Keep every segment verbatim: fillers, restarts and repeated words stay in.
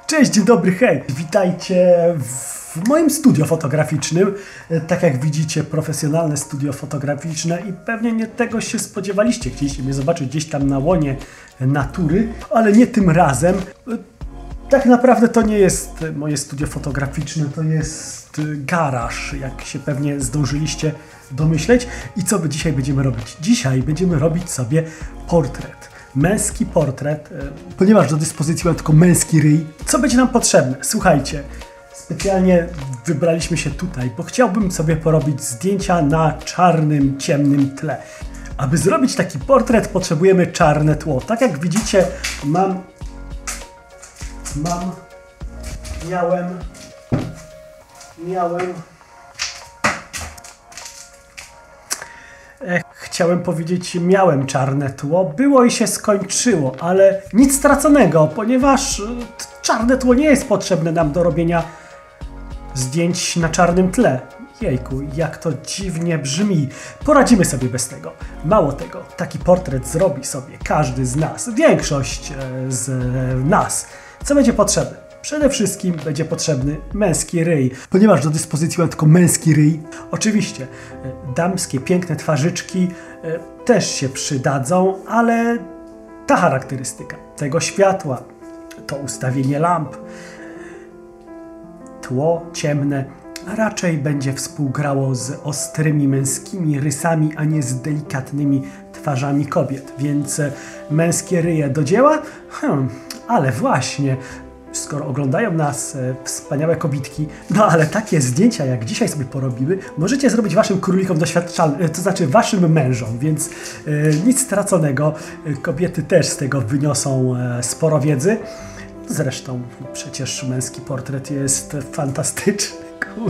Cześć, dzień dobry, hej! Witajcie w moim studio fotograficznym. Tak jak widzicie, profesjonalne studio fotograficzne i pewnie nie tego się spodziewaliście. Chcieliście mnie zobaczyć gdzieś tam na łonie natury, ale nie tym razem. Tak naprawdę to nie jest moje studio fotograficzne, to jest garaż, jak się pewnie zdążyliście domyśleć. I co my dzisiaj będziemy robić? Dzisiaj będziemy robić sobie portret. Męski portret, ponieważ do dyspozycji mam tylko męski ryj. Co będzie nam potrzebne? Słuchajcie, specjalnie wybraliśmy się tutaj, bo chciałbym sobie porobić zdjęcia na czarnym, ciemnym tle. Aby zrobić taki portret, potrzebujemy czarne tło. Tak jak widzicie, mam... Mam... Miałem... Miałem... Ech, chciałem powiedzieć, miałem czarne tło, było i się skończyło, ale nic straconego, ponieważ czarne tło nie jest potrzebne nam do robienia zdjęć na czarnym tle. Jejku, jak to dziwnie brzmi. Poradzimy sobie bez tego. Mało tego, taki portret zrobi sobie każdy z nas, większość z nas. Co będzie potrzebne? Przede wszystkim będzie potrzebny męski ryj, ponieważ do dyspozycji mam tylko męski ryj. Oczywiście damskie piękne twarzyczki też się przydadzą, ale ta charakterystyka tego światła, to ustawienie lamp, tło ciemne raczej będzie współgrało z ostrymi męskimi rysami, a nie z delikatnymi twarzami kobiet. Więc męskie ryje do dzieła? Hmm, ale właśnie... Skoro oglądają nas e, wspaniałe kobitki, no ale takie zdjęcia, jak dzisiaj sobie porobimy, możecie zrobić waszym królikom doświadczalnym, e, to znaczy waszym mężom, więc e, nic straconego. E, kobiety też z tego wyniosą e, sporo wiedzy. Zresztą przecież męski portret jest fantastyczny. Kur...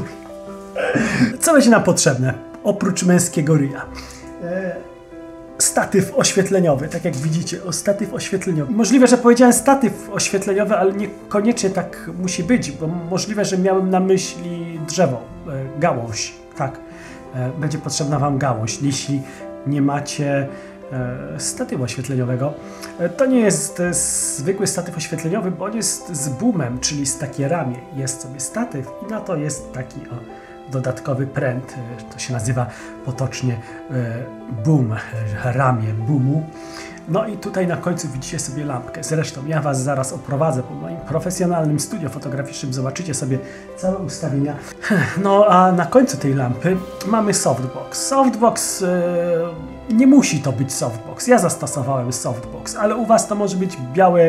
Co będzie nam potrzebne oprócz męskiego ryja? E, Statyw oświetleniowy, tak jak widzicie, o statyw oświetleniowy. Możliwe, że powiedziałem statyw oświetleniowy, ale niekoniecznie tak musi być, bo możliwe, że miałem na myśli drzewo, e, gałąź, tak. E, będzie potrzebna wam gałąź. Jeśli nie macie e, statywu oświetleniowego, e, to nie jest e, zwykły statyw oświetleniowy, bo on jest z boomem, czyli z takie ramię. Jest sobie statyw i na to jest taki o, dodatkowy pręt, to się nazywa potocznie boom, ramię boomu. No i tutaj na końcu widzicie sobie lampkę. Zresztą ja was zaraz oprowadzę po moim profesjonalnym studio fotograficznym, zobaczycie sobie całe ustawienia. No a na końcu tej lampy mamy softbox. Softbox yy, nie musi to być softbox. Ja zastosowałem softbox, ale u was to może być biały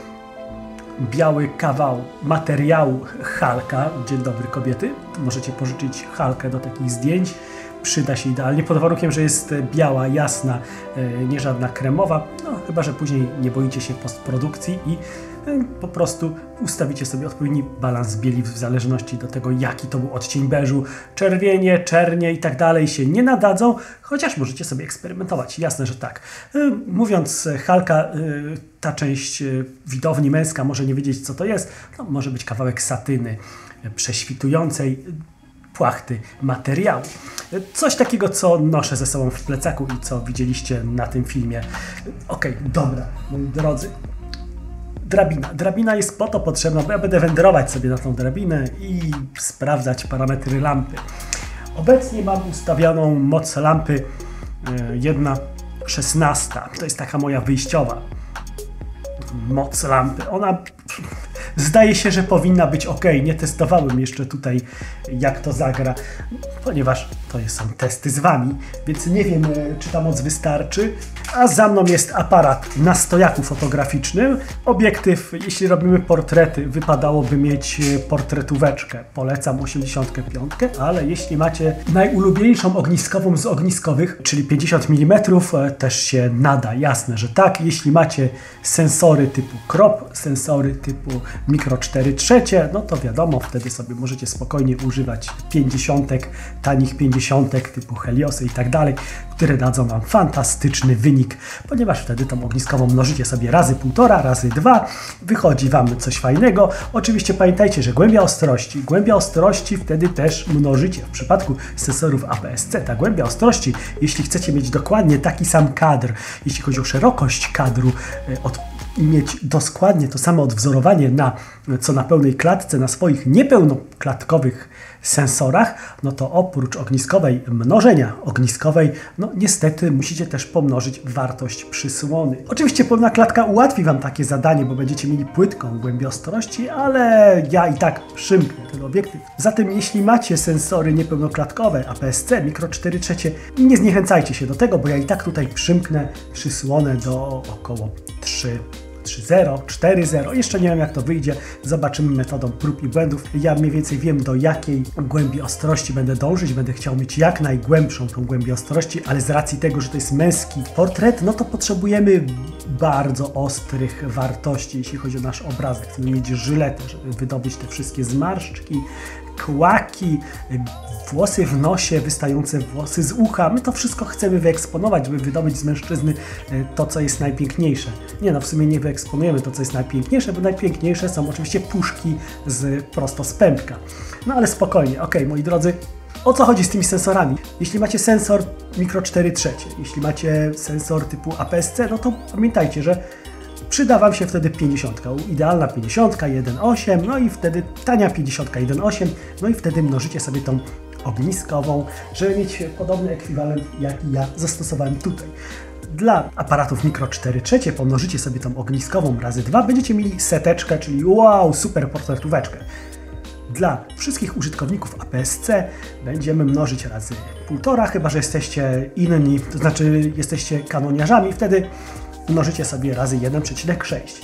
biały kawał materiału halka. Dzień dobry kobiety. Możecie pożyczyć halkę do takich zdjęć. Przyda się idealnie, pod warunkiem, że jest biała, jasna, nie żadna kremowa. No, chyba że później nie boicie się postprodukcji i po prostu ustawicie sobie odpowiedni balans bieli w zależności do tego, jaki to był odcień beżu. Czerwienie, czernie i tak dalej się nie nadadzą, chociaż możecie sobie eksperymentować. Jasne, że tak. Mówiąc halka, ta część widowni męska może nie wiedzieć, co to jest. No, może być kawałek satyny prześwitującej, płachty materiału. Coś takiego, co noszę ze sobą w plecaku i co widzieliście na tym filmie. Okej, okay, dobra, moi drodzy. Drabina. Drabina jest po to potrzebna, bo ja będę wędrować sobie na tą drabinę i sprawdzać parametry lampy. Obecnie mam ustawioną moc lampy jedna szesnasta. To jest taka moja wyjściowa moc lampy. Ona zdaje się, że powinna być ok. Nie testowałem jeszcze tutaj, jak to zagra, ponieważ to są testy z wami, więc nie wiem, czy ta moc wystarczy. A za mną jest aparat na stojaku fotograficznym. Obiektyw, jeśli robimy portrety, wypadałoby mieć portretóweczkę. Polecam osiemdziesiąt pięć, ale jeśli macie najulubieńszą ogniskową z ogniskowych, czyli pięćdziesiąt milimetrów, też się nada. Jasne, że tak. Jeśli macie sensory typu crop, sensory typu mikro cztery trzecie, no to wiadomo, wtedy sobie możecie spokojnie używać pięćdziesiątek, tanich pięćdziesiątek typu Heliosy i tak dalej, które dadzą wam fantastyczny wynik, ponieważ wtedy tą ogniskową mnożycie sobie razy półtora, razy dwa, wychodzi wam coś fajnego. Oczywiście pamiętajcie, że głębia ostrości, głębia ostrości wtedy też mnożycie. W przypadku sensorów A P S C ta głębia ostrości, jeśli chcecie mieć dokładnie taki sam kadr, jeśli chodzi o szerokość kadru od i mieć dokładnie to samo odwzorowanie na, co na pełnej klatce, na swoich niepełnoklatkowych sensorach, no to oprócz ogniskowej mnożenia ogniskowej, no niestety musicie też pomnożyć wartość przysłony. Oczywiście pełna klatka ułatwi Wam takie zadanie, bo będziecie mieli płytką głębię ostrości, ale ja i tak przymknę ten obiektyw. Zatem jeśli macie sensory niepełnoklatkowe, A P S C, mikro cztery trzecie, nie zniechęcajcie się do tego, bo ja i tak tutaj przymknę przysłonę do około trzy. trzy zero, cztery zero, jeszcze nie wiem jak to wyjdzie, zobaczymy metodą prób i błędów. Ja mniej więcej wiem do jakiej głębi ostrości będę dążyć, będę chciał mieć jak najgłębszą tą głębię ostrości, ale z racji tego, że to jest męski portret, no to potrzebujemy bardzo ostrych wartości, jeśli chodzi o nasz obrazek. Chcemy mieć żyletę, żeby wydobyć te wszystkie zmarszczki, kłaki, włosy w nosie, wystające włosy z ucha. My to wszystko chcemy wyeksponować, żeby wydobyć z mężczyzny to, co jest najpiękniejsze. Nie no, w sumie nie wyeksponujemy to, co jest najpiękniejsze, bo najpiękniejsze są oczywiście puszki z, prosto z pępka. No ale spokojnie, ok, moi drodzy, o co chodzi z tymi sensorami? Jeśli macie sensor mikro cztery trzecie, jeśli macie sensor typu A P S C, no to pamiętajcie, że przyda Wam się wtedy pięćdziesiątka, idealna pięćdziesiątka, jeden przecinek osiem, no i wtedy tania pięćdziesiątka, jeden przecinek osiem, no i wtedy mnożycie sobie tą ogniskową, żeby mieć podobny ekwiwalent, jaki ja zastosowałem tutaj. Dla aparatów mikro cztery trzecie pomnożycie sobie tą ogniskową razy dwa, będziecie mieli seteczkę, czyli wow, super portretóweczkę. Dla wszystkich użytkowników A P S C będziemy mnożyć razy półtora, chyba że jesteście inni, to znaczy jesteście kanoniarzami, wtedy mnożycie sobie razy jeden przecinek sześć.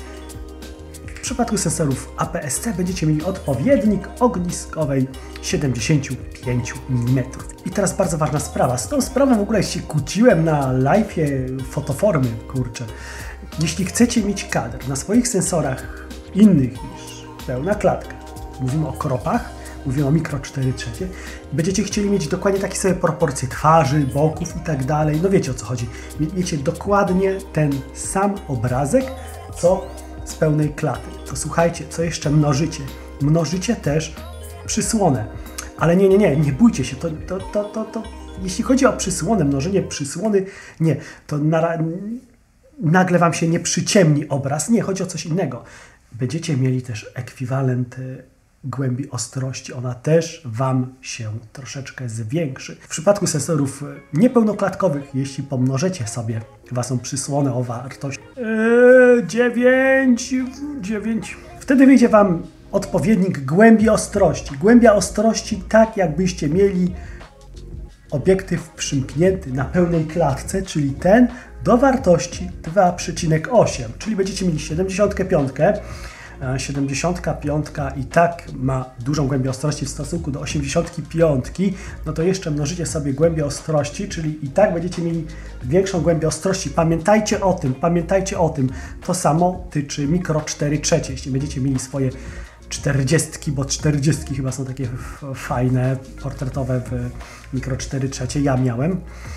W przypadku sensorów A P S C będziecie mieli odpowiednik ogniskowej siedemdziesiąt pięć milimetrów. I teraz bardzo ważna sprawa. Z tą sprawą w ogóle się kłóciłem na live'ie fotoformy, kurczę. Jeśli chcecie mieć kadr na swoich sensorach innych niż pełna klatka, mówimy o kropach, mówimy o mikro cztery trzecie, będziecie chcieli mieć dokładnie takie sobie proporcje twarzy, boków i tak dalej, no wiecie o co chodzi. Miecie dokładnie ten sam obrazek, co z pełnej klaty. To słuchajcie, co jeszcze mnożycie? Mnożycie też przysłonę. Ale nie, nie, nie, nie bójcie się, to, to, to, to, to jeśli chodzi o przysłonę, mnożenie przysłony, nie, to na, nagle Wam się nie przyciemni obraz, nie, chodzi o coś innego. Będziecie mieli też ekwiwalent głębi ostrości, ona też Wam się troszeczkę zwiększy. W przypadku sensorów niepełnoklatkowych, jeśli pomnożycie sobie Waszą przysłonę o wartość yy, dziewięć, dziewięć, wtedy wyjdzie Wam odpowiednik głębi ostrości. Głębia ostrości tak jakbyście mieli obiektyw przymknięty na pełnej klatce, czyli ten do wartości dwa przecinek osiem, czyli będziecie mieli siedemdziesiąt pięć. siedemdziesiąt pięć i tak ma dużą głębię ostrości w stosunku do osiemdziesiąt pięć, no to jeszcze mnożycie sobie głębię ostrości, czyli i tak będziecie mieli większą głębię ostrości. Pamiętajcie o tym, pamiętajcie o tym. To samo tyczy mikro cztery trzecie. Jeśli będziecie mieli swoje czterdziestki, bo czterdziestki chyba są takie fajne, portretowe w mikro cztery trzecie, ja miałem.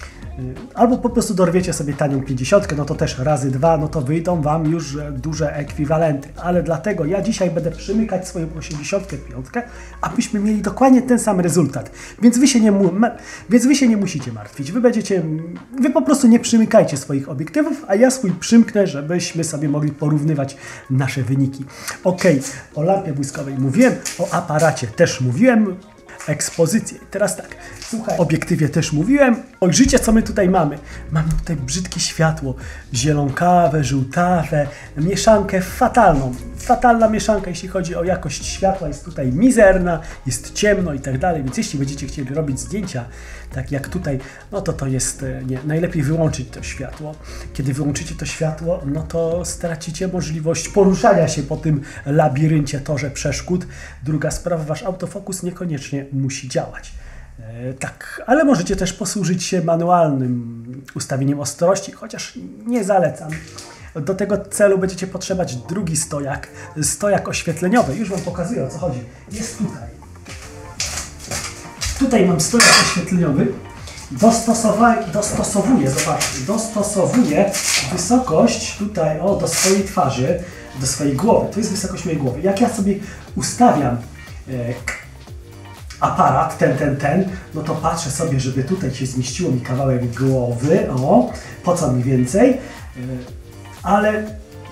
Albo po prostu dorwiecie sobie tanią pięćdziesiątkę, no to też razy dwa, no to wyjdą Wam już duże ekwiwalenty. Ale dlatego ja dzisiaj będę przymykać swoją osiemdziesiątkę pięć, abyśmy mieli dokładnie ten sam rezultat. Więc wy się nie, więc wy się nie musicie martwić. Wy będziecie, wy po prostu nie przymykajcie swoich obiektywów, a ja swój przymknę, żebyśmy sobie mogli porównywać nasze wyniki. Ok, o lampie błyskowej mówiłem, o aparacie też mówiłem. Ekspozycję. Teraz tak, słuchaj, o obiektywie też mówiłem. Spojrzyjcie, co my tutaj mamy. Mamy tutaj brzydkie światło, zielonkawe, żółtawe, mieszankę fatalną. Fatalna mieszanka, jeśli chodzi o jakość światła, jest tutaj mizerna, jest ciemno i tak dalej, więc jeśli będziecie chcieli robić zdjęcia, tak jak tutaj, no to to jest, nie, najlepiej wyłączyć to światło. Kiedy wyłączycie to światło, no to stracicie możliwość poruszania się po tym labiryncie, torze przeszkód. Druga sprawa, wasz autofokus niekoniecznie musi działać. E, tak, ale możecie też posłużyć się manualnym ustawieniem ostrości, chociaż nie zalecam. Do tego celu będziecie potrzebować drugi stojak, stojak oświetleniowy. Już Wam pokazuję, o co chodzi. Jest tutaj. Tutaj mam stojak oświetleniowy. Dostosowuję, dostosowuję, zobaczcie, dostosowuję wysokość tutaj, o, do swojej twarzy, do swojej głowy. To jest wysokość mojej głowy. Jak ja sobie ustawiam e, aparat, ten, ten, ten, no to patrzę sobie, żeby tutaj się zmieściło mi kawałek głowy, o, po co mi więcej, e, ale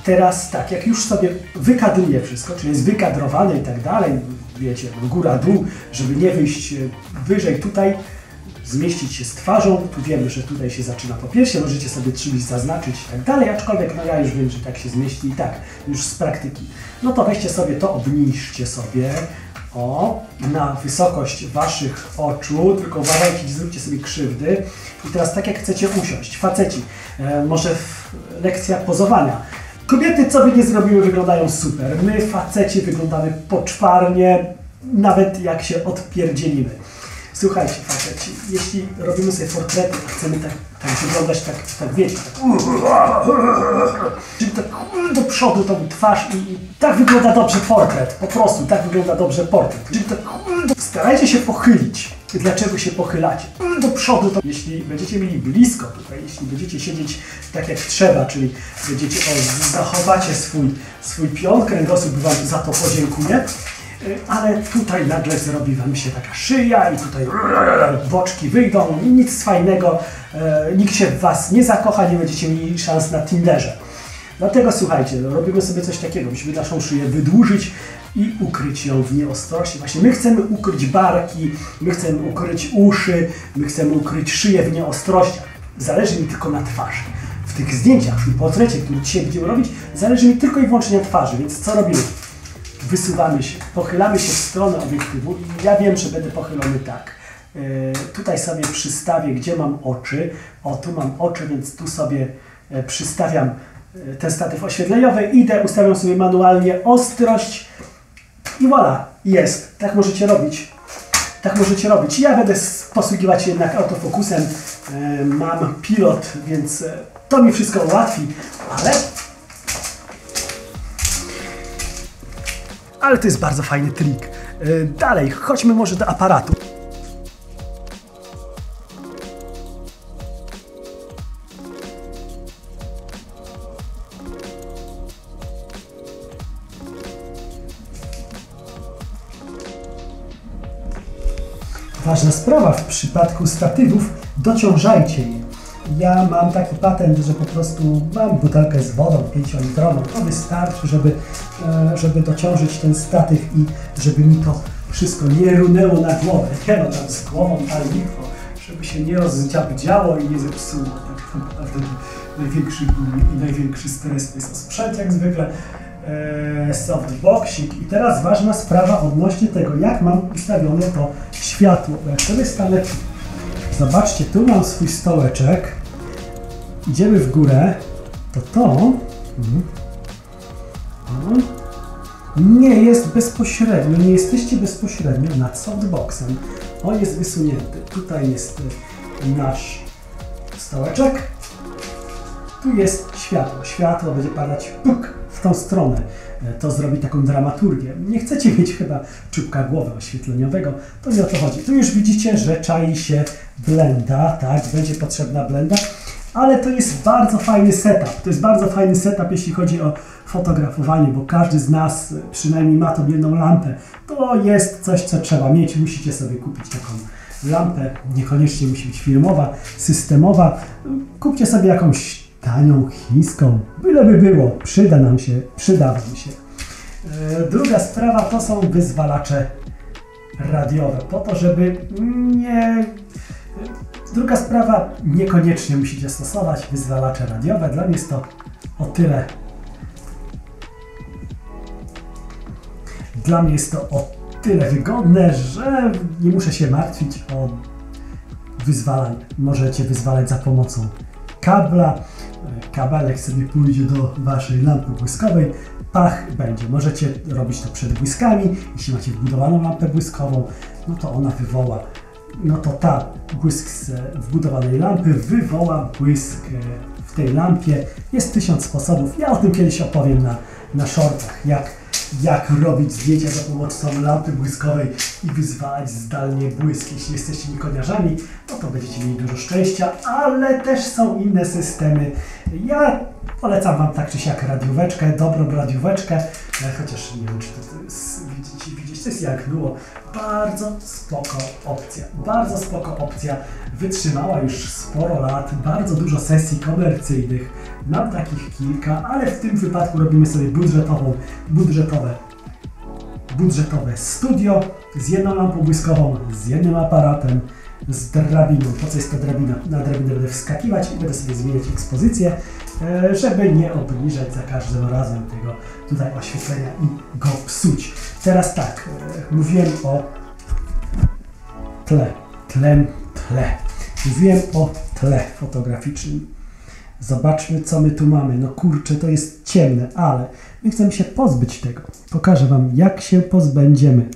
teraz tak, jak już sobie wykadruję wszystko, czyli jest wykadrowane i tak dalej, wiecie, góra, dół, żeby nie wyjść wyżej tutaj, zmieścić się z twarzą, tu wiemy, że tutaj się zaczyna po piersi, możecie sobie czymś zaznaczyć i tak dalej, aczkolwiek no ja już wiem, że tak się zmieści i tak, już z praktyki. No to weźcie sobie to, obniżcie sobie, o, na wysokość waszych oczu, tylko uważajcie, zróbcie sobie krzywdy. I teraz tak jak chcecie usiąść, faceci, e, może lekcja pozowania. Kobiety, co by nie zrobiły, wyglądają super. My, faceci, wyglądamy poczwarnie, nawet jak się odpierdzielimy. Słuchajcie, faceci, jeśli robimy sobie portrety, a chcemy tak, tak wyglądać, tak, tak wiecie, tak, czyli tak do przodu tą twarz i, i tak wygląda dobrze portret, po prostu tak wygląda dobrze portret. Czyli tak, starajcie się pochylić. Dlaczego się pochylacie? Do przodu, to jeśli będziecie mieli blisko tutaj, jeśli będziecie siedzieć tak jak trzeba, czyli będziecie, o, zachowacie swój, swój pion, kręgosłup wam za to podziękuje. Ale tutaj nagle zrobi wam się taka szyja i tutaj boczki wyjdą i nic fajnego, e, nikt się w was nie zakocha, nie będziecie mieli szans na Tinderze. Dlatego słuchajcie, no, robimy sobie coś takiego, musimy naszą szyję wydłużyć i ukryć ją w nieostrości. Właśnie my chcemy ukryć barki, my chcemy ukryć uszy, my chcemy ukryć szyję w nieostrościach. Zależy mi tylko na twarzy. W tych zdjęciach, w tym portrecie, który dzisiaj będziemy robić, zależy mi tylko i wyłącznie na twarzy, więc co robimy? Wysuwamy się, pochylamy się w stronę obiektywu i ja wiem, że będę pochylony tak. Yy, tutaj sobie przystawię, gdzie mam oczy. O, tu mam oczy, więc tu sobie yy, przystawiam yy, ten statyw oświetleniowy. Idę, ustawiam sobie manualnie ostrość i voilà, jest. Tak możecie robić. Tak możecie robić. Ja będę posługiwać się jednak autofokusem. Yy, mam pilot, więc yy, to mi wszystko ułatwi, ale... Ale to jest bardzo fajny trik. Yy, dalej, chodźmy może do aparatu. Ważna sprawa w przypadku statywów, dociążajcie je. Ja mam taki patent, że po prostu mam butelkę z wodą pięciolitrową. To wystarczy, żeby, żeby dociążyć ten statyw i żeby mi to wszystko nie runęło na głowę. Nie no, tam z głową tam licho, żeby się nie rozdziabdziało i nie zepsuło. Tak naprawdę największy ból i największy stres to jest sprzęt jak zwykle. Softboxik. I teraz ważna sprawa odnośnie tego, jak mam ustawione to światło. Bo jak sobie stanę, zobaczcie, tu mam swój stołeczek, idziemy w górę, to to nie jest bezpośrednio, nie jesteście bezpośrednio nad softboxem. On jest wysunięty. Tutaj jest nasz stołeczek, tu jest światło. Światło będzie padać puk, w tą stronę. To zrobi taką dramaturgię. Nie chcecie mieć chyba czubka głowy oświetleniowego, to nie o to chodzi. Tu już widzicie, że czai się blenda, tak, będzie potrzebna blenda, ale to jest bardzo fajny setup. To jest bardzo fajny setup, jeśli chodzi o fotografowanie, bo każdy z nas przynajmniej ma tą jedną lampę. To jest coś, co trzeba mieć. Musicie sobie kupić taką lampę. Niekoniecznie musi być filmowa, systemowa. Kupcie sobie jakąś tanią chińską, byleby było, przyda nam się, przyda wam się. E, druga sprawa to są wyzwalacze radiowe, po to, żeby nie... Druga sprawa, niekoniecznie musicie stosować wyzwalacze radiowe, dla mnie jest to o tyle... Dla mnie jest to o tyle wygodne, że nie muszę się martwić o wyzwalanie. Możecie wyzwalać za pomocą kabla. Kabelek sobie pójdzie do waszej lampy błyskowej, pach będzie. Możecie robić to przed błyskami. Jeśli macie wbudowaną lampę błyskową, no to ona wywoła, no to ta błysk z wbudowanej lampy wywoła błysk w tej lampie. Jest tysiąc sposobów. Ja o tym kiedyś opowiem na, na shortach, jak, jak robić zdjęcia za pomocą lampy błyskowej i wyzwalać zdalnie błysk. Jeśli jesteście nikoniarzami, no to będziecie mieli dużo szczęścia, ale też są inne systemy. Ja polecam wam tak czy siak radióweczkę, dobrą radióweczkę, chociaż nie wiem, czy to jest, widzicie, widzicie, to jest jak było. Bardzo spoko opcja, bardzo spoko opcja. Wytrzymała już sporo lat, bardzo dużo sesji komercyjnych Mam takich kilka, ale w tym wypadku robimy sobie budżetową, budżetowe, budżetowe studio z jedną lampą błyskową, z jednym aparatem, z drabiną. Po co jest ta drabina? Na drabinę będę wskakiwać i będę sobie zmieniać ekspozycję, żeby nie obniżać za każdym razem tego tutaj oświetlenia i go psuć. Teraz tak, mówiłem o tle, tle, tle. Mówiłem o tle fotograficznym. Zobaczmy, co my tu mamy. No kurczę, to jest ciemne, ale my chcemy się pozbyć tego. Pokażę Wam, jak się pozbędziemy.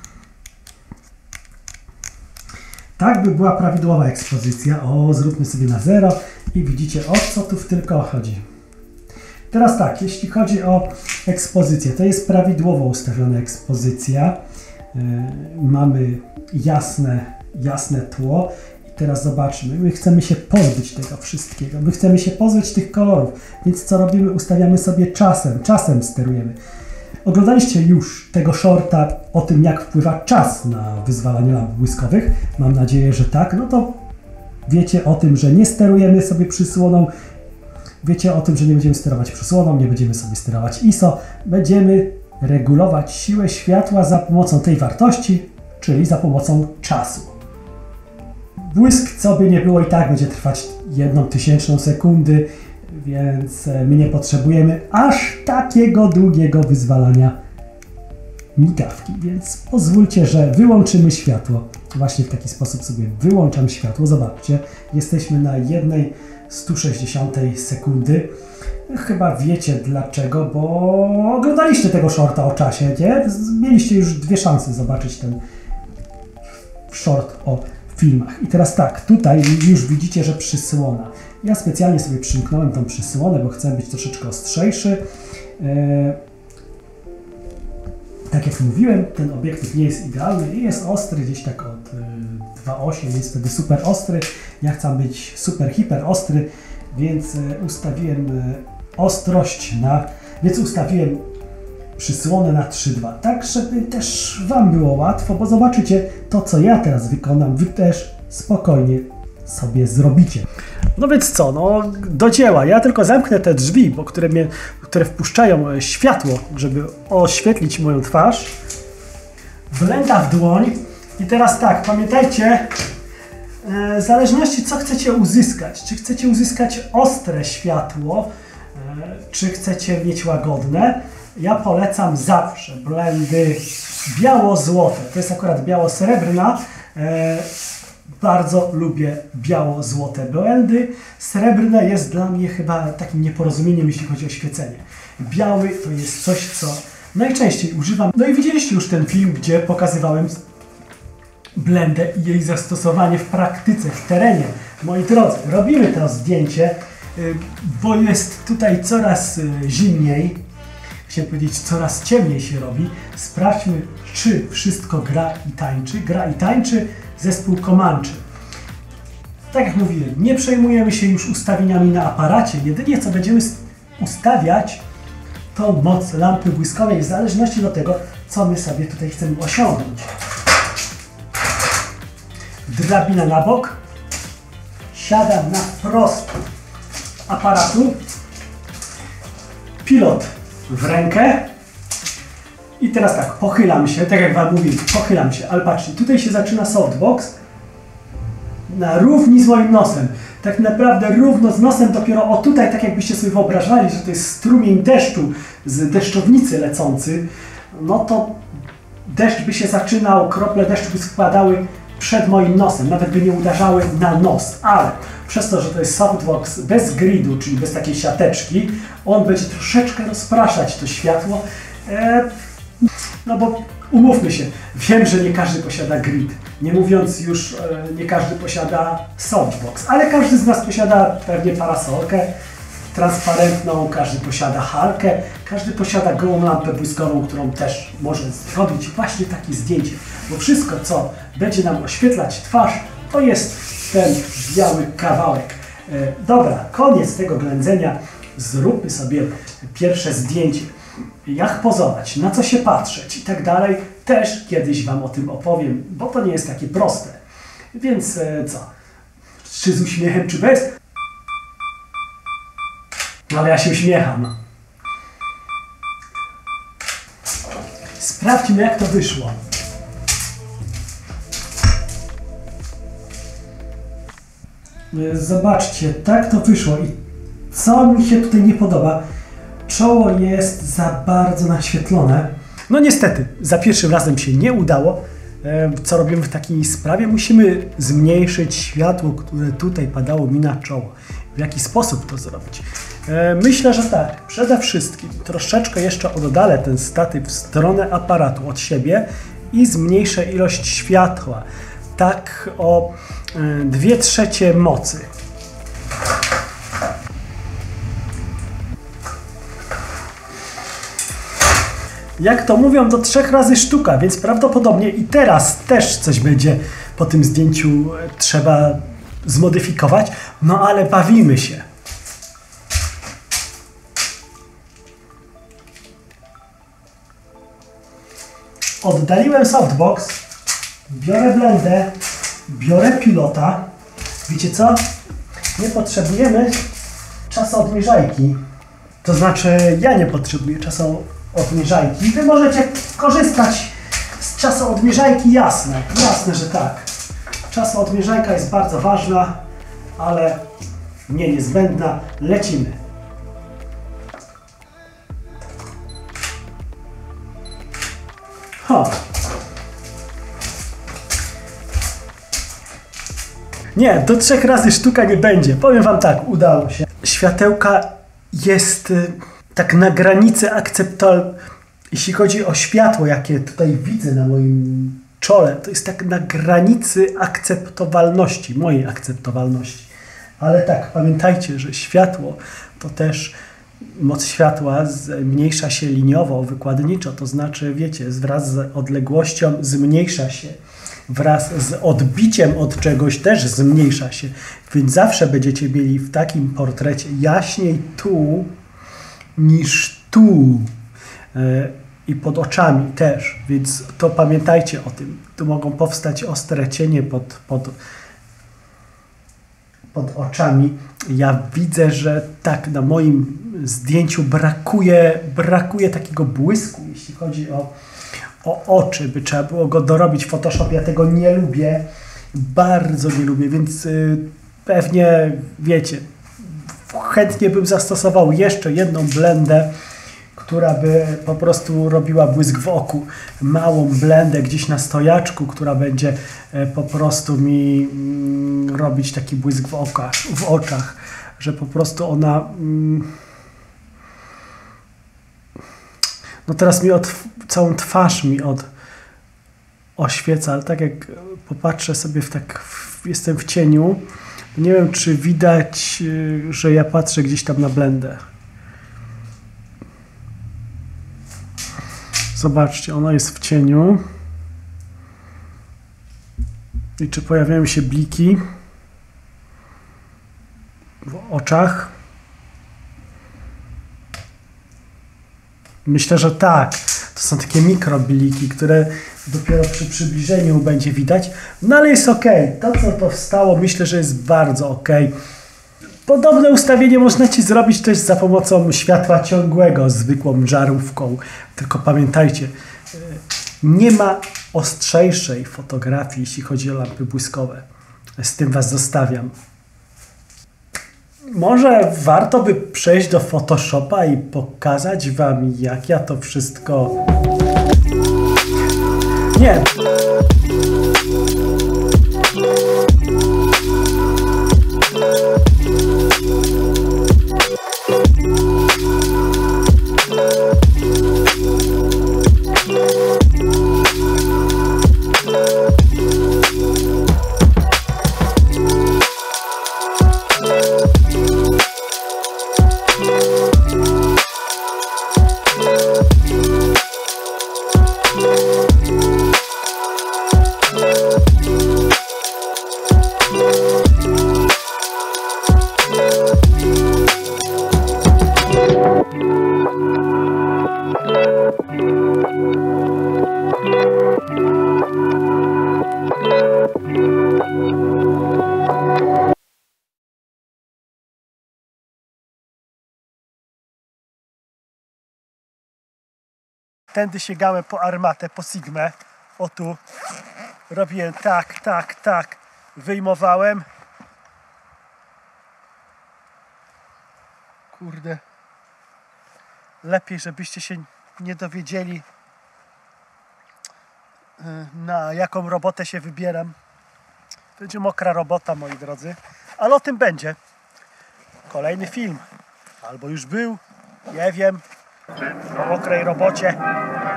Tak by była prawidłowa ekspozycja. O, zróbmy sobie na zero i widzicie, o co tu tylko chodzi. Teraz tak, jeśli chodzi o ekspozycję, to jest prawidłowo ustawiona ekspozycja. Yy, mamy jasne, jasne tło. I teraz zobaczmy, my chcemy się pozbyć tego wszystkiego. My chcemy się pozbyć tych kolorów. Więc co robimy? Ustawiamy sobie czasem. Czasem sterujemy. Oglądaliście już tego shorta o tym, jak wpływa czas na wyzwalanie lamp błyskowych? Mam nadzieję, że tak. No to wiecie o tym, że nie sterujemy sobie przysłoną. Wiecie o tym, że nie będziemy sterować przysłoną, nie będziemy sobie sterować I S O. Będziemy regulować siłę światła za pomocą tej wartości, czyli za pomocą czasu. Błysk, co by nie było, i tak będzie trwać jedną tysięczną sekundy, więc my nie potrzebujemy aż takiego długiego wyzwalania migawki, więc pozwólcie, że wyłączymy światło. Właśnie w taki sposób sobie wyłączam światło. Zobaczcie, jesteśmy na jednej stu sześćdziesiątej sekundy. Chyba wiecie dlaczego, bo oglądaliście tego shorta o czasie, nie? Mieliście już dwie szanse zobaczyć ten short o filmach. I teraz tak, tutaj już widzicie, że przysłona. Ja specjalnie sobie przymknąłem tą przysłonę, bo chcę być troszeczkę ostrzejszy. Eee, tak jak mówiłem, ten obiektyw nie jest idealny i jest ostry gdzieś tak od e, dwa przecinek osiem, jest wtedy super ostry. Ja chcę być super, hiper ostry, więc e, ustawiłem e, ostrość na, więc ustawiłem przysłonę na trzy przecinek dwa, tak żeby też Wam było łatwo, bo zobaczycie to, co ja teraz wykonam, Wy też spokojnie sobie zrobicie. No więc co, no do dzieła. Ja tylko zamknę te drzwi, bo które, mnie, które wpuszczają światło, żeby oświetlić moją twarz. Blenda w dłoń. I teraz tak, pamiętajcie, e, w zależności co chcecie uzyskać. Czy chcecie uzyskać ostre światło, e, czy chcecie mieć łagodne. Ja polecam zawsze blendy biało-złote. To jest akurat biało-srebrna. E, Bardzo lubię biało-złote blendy. Srebrne jest dla mnie chyba takim nieporozumieniem, jeśli chodzi o świecenie. Biały to jest coś, co najczęściej używam. No i widzieliście już ten film, gdzie pokazywałem blendę i jej zastosowanie w praktyce, w terenie. Moi drodzy, robimy to zdjęcie, bo jest tutaj coraz zimniej. Chciałem powiedzieć, coraz ciemniej się robi. Sprawdźmy, czy wszystko gra i tańczy. Gra i tańczy zespół Comanche. Tak jak mówiłem, nie przejmujemy się już ustawieniami na aparacie. Jedynie co będziemy ustawiać, to moc lampy błyskowej w zależności od tego, co my sobie tutaj chcemy osiągnąć. Drabina na bok. Siadam na wprost aparatu. Pilot w rękę. I teraz tak, pochylam się, tak jak Wam mówiłem, pochylam się, ale patrzcie, tutaj się zaczyna softbox na równi z moim nosem. Tak naprawdę równo z nosem, dopiero o tutaj, tak jakbyście sobie wyobrażali, że to jest strumień deszczu z deszczownicy lecący, no to deszcz by się zaczynał, krople deszczu by spadały przed moim nosem, nawet by nie uderzały na nos, ale przez to, że to jest softbox bez gridu, czyli bez takiej siateczki, on będzie troszeczkę rozpraszać to światło. E No bo umówmy się, wiem, że nie każdy posiada grid, nie mówiąc już, e, nie każdy posiada softbox, ale każdy z nas posiada pewnie parasolkę transparentną, każdy posiada halkę, każdy posiada gołą lampę błyskową, którą też może zrobić właśnie takie zdjęcie, bo wszystko, co będzie nam oświetlać twarz, to jest ten biały kawałek. E, dobra, koniec tego ględzenia, zróbmy sobie pierwsze zdjęcie. Jak pozować, na co się patrzeć i tak dalej, też kiedyś Wam o tym opowiem, bo to nie jest takie proste. Więc e, co? Czy z uśmiechem, czy bez? Ale ja się uśmiecham. Sprawdźmy, jak to wyszło. Zobaczcie, tak to wyszło i co mi się tutaj nie podoba, czoło jest za bardzo naświetlone. No niestety, za pierwszym razem się nie udało. Co robimy w takiej sprawie? Musimy zmniejszyć światło, które tutaj padało mi na czoło. W jaki sposób to zrobić? Myślę, że tak. Przede wszystkim troszeczkę jeszcze oddalę ten statyw w stronę aparatu od siebie i zmniejszę ilość światła. Tak o dwie trzecie mocy. Jak to mówią, do trzech razy sztuka, więc prawdopodobnie i teraz też coś będzie po tym zdjęciu trzeba zmodyfikować, no ale bawimy się. Oddaliłem softbox, biorę blendę, biorę pilota. Wiecie co? Nie potrzebujemy czasoodmierzajki. To znaczy, ja nie potrzebuję czasoodmierzajki. Wy możecie korzystać z czasoodmierzajki, jasne. Jasne, że tak. Czasoodmierzajka jest bardzo ważna, ale nie niezbędna. Lecimy. Ho. Nie, do trzech razy sztuka nie będzie. Powiem wam tak, udało się. Światełka jest y, tak na granicy akceptowalności. Jeśli chodzi o światło, jakie tutaj widzę na moim czole, to jest tak na granicy akceptowalności, mojej akceptowalności. Ale tak, pamiętajcie, że światło to też moc światła zmniejsza się liniowo, wykładniczo, to znaczy, wiecie, wraz z odległością zmniejsza się. Wraz z odbiciem od czegoś też zmniejsza się, więc zawsze będziecie mieli w takim portrecie jaśniej tu niż tu yy, i pod oczami też, więc to pamiętajcie o tym. Tu mogą powstać ostre cienie pod, pod, pod oczami. Ja widzę, że tak na moim zdjęciu brakuje, brakuje takiego błysku, jeśli chodzi o o oczy, by trzeba było go dorobić w Photoshopie. Ja tego nie lubię, bardzo nie lubię, więc y, pewnie, wiecie, chętnie bym zastosował jeszcze jedną blendę, która by po prostu robiła błysk w oku. Małą blendę gdzieś na stojaczku, która będzie y, po prostu mi y, robić taki błysk w, oka, w oczach, że po prostu ona... Y, No teraz mi od, całą twarz mi od oświeca, ale tak jak popatrzę sobie w tak, w, jestem w cieniu, nie wiem, czy widać, że ja patrzę gdzieś tam na blendę. Zobaczcie, ona jest w cieniu. I czy pojawiają się bliki w oczach? Myślę, że tak. To są takie mikrobliki, które dopiero przy przybliżeniu będzie widać. No ale jest ok. To, co powstało, myślę, że jest bardzo ok. Podobne ustawienie można ci zrobić też za pomocą światła ciągłego, zwykłą żarówką. Tylko pamiętajcie, nie ma ostrzejszej fotografii, jeśli chodzi o lampy błyskowe. Z tym was zostawiam. Może warto by przejść do Photoshopa i pokazać wam, jak ja to wszystko... Nie. tędy sięgałem po armatę, po Sigmę. O tu. Robiłem tak, tak, tak. Wyjmowałem. Kurde. Lepiej, żebyście się nie dowiedzieli, na jaką robotę się wybieram. Będzie mokra robota, moi drodzy. Ale o tym będzie. Kolejny film. Albo już był. Nie wiem. O mokrej robocie.